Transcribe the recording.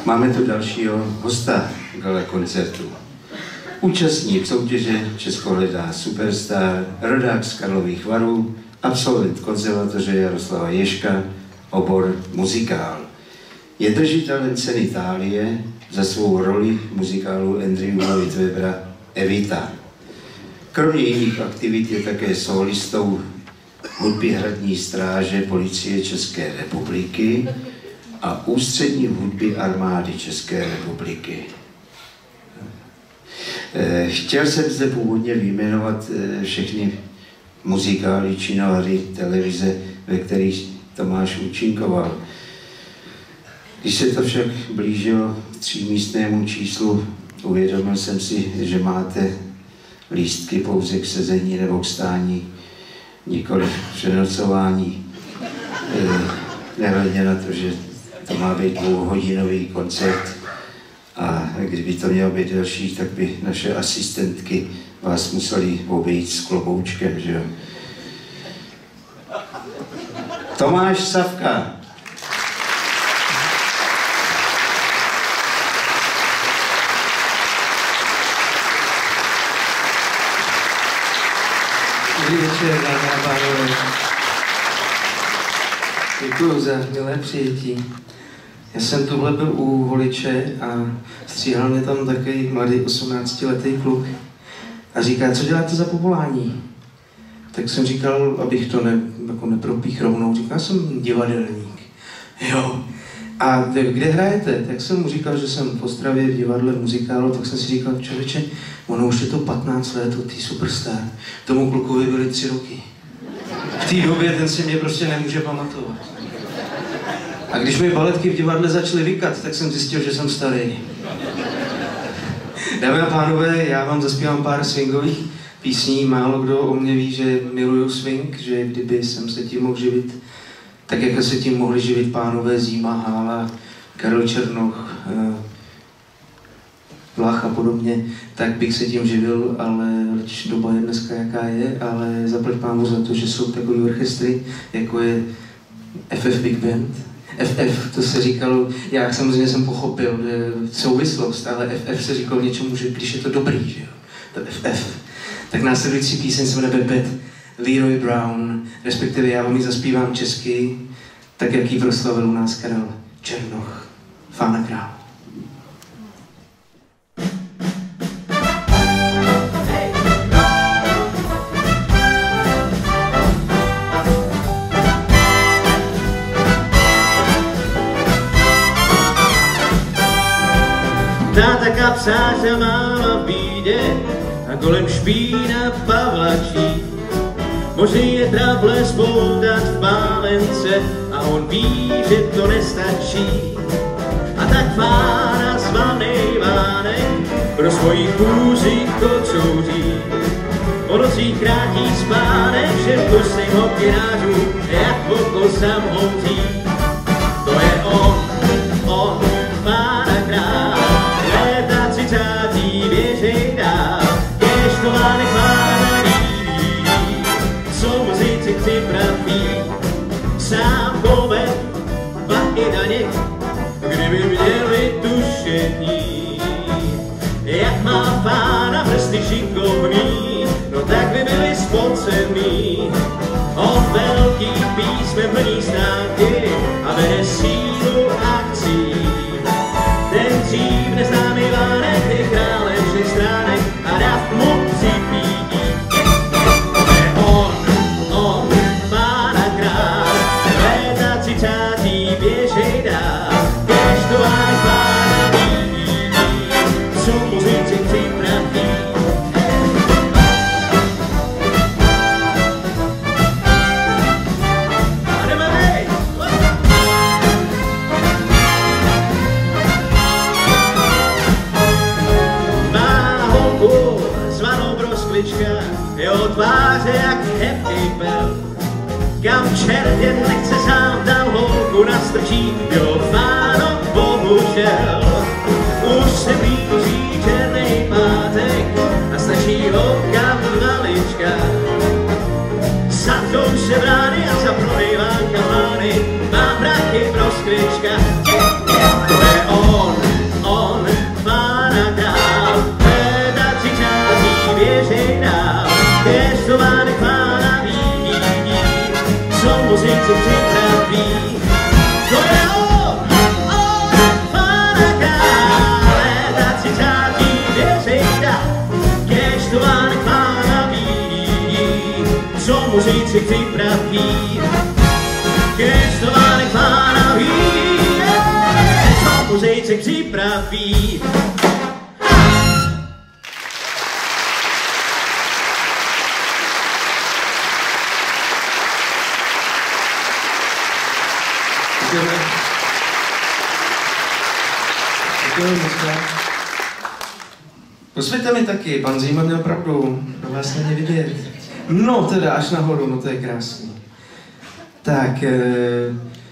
Máme tu dalšího hosta gala koncertu. Účastník soutěže Česko hledá superstar, rodák z Karlových Varů, absolvent konzervatoře Jaroslava Ježka, obor muzikál. Je držitelem ceny Itálie za svou roli v muzikálu Andrew Lloyd Webbera Evita. Kromě jiných aktivit je také solistou hudby hradní stráže Policie České republiky a ústřední hudby armády České republiky. Chtěl jsem zde původně vyjmenovat všechny muzikály, činohry, televize, ve kterých Tomáš účinkoval. Když se to však blížilo 3místnému číslu, uvědomil jsem si, že máte lístky pouze k sezení nebo k stání, nikoli přenocování. Nehledě na to, že to má být 2hodinový koncert a kdyby to mělo být delší, tak by naše asistentky vás museli obejít s kloboučkem, že jo? Tomáš Savka. Dobrý večer, dámy a pánové. Děkuju za milé přijetí. Já jsem tuhle byl u Holiče a stříhal mě tam takový mladý 18letý kluk a říká, co děláte za povolání? Tak jsem říkal, abych to nepropích rovnou, říkal jsem divadelník. Jo. A kde hrajete? Tak jsem mu říkal, že jsem v Ostravě v divadle v muzikálu, tak jsem si říkal, člověče, ono už je to 15 let od té superstar. Tomu klukovi byly 3 roky. V té době ten si mě prostě nemůže pamatovat. A když mi baletky v divadle začaly vykat, tak jsem zjistil, že jsem starý. Dámy a pánové, já vám zaspívám pár swingových písní. Málo kdo o mě ví, že miluju swing, že kdyby jsem se tím mohl živit, tak jako se tím mohli živit pánové Zíma, Hála, Karel Černoch, Vlach a podobně, tak bych se tím živil, ale doba je dneska jaká je, ale zaplať pánu za to, že jsou takový orchestry, jako je FF Big Band. FF, to se říkalo, já samozřejmě jsem pochopil souvislost, ale FF se říkalo něčemu, že když je to dobrý, že jo, to FF. Tak následující píseň se jmenuje Bebet, Leroy Brown, respektive já vám ji zaspívám česky, tak jak ji proslavil u nás Karel Černoch, Fána Král. Táta kapsář a máma v bídě a kolem špína pavlačí. Možný je trable spoutat v pálence a on ví, že to nestačí. A tak Fána zvanej Vánek pro svoji kůži kocouří. Po nocích krátí spánek, že v kusných hopkinářů jak oko samotí. To je on, Fána Král. Léta 30. běžej dál, kež to Vánek Fána líbí, co muzici připraví. Sám poved, ba i Daněk, kdyby měli tušení. Jak má Fána prsty šikovný, no tak by byli spocený. O velký písmem plní stránky a vede sílu akcí. Ten dřív neznámý Vánek je králem všech stránek a dav mu připídí. On, Fána Král, léta 30. běžej dál, kež to Vánek Fána líbí, co muzici připraví. Jeho tváře jak happy bell. Kam čert jen nechce sám, tam holku nastrčí. Jo, Fáno, bohužel. Už se blíží černej pátek a stačí holka malička. Zatknou se brány a zaprodej vám kamány. Mám prachy pro sklička. To je on. muzíci připraví. To je Léta 30. věřejda, kež to vánek pána ví, co muzíci připraví. Kež to vánek pána ví, co muzíci připraví. Posvěďte mi taky, pan Zima měl pravdu, pro vás není vidět. No teda, až nahoru, no to je krásný. Tak,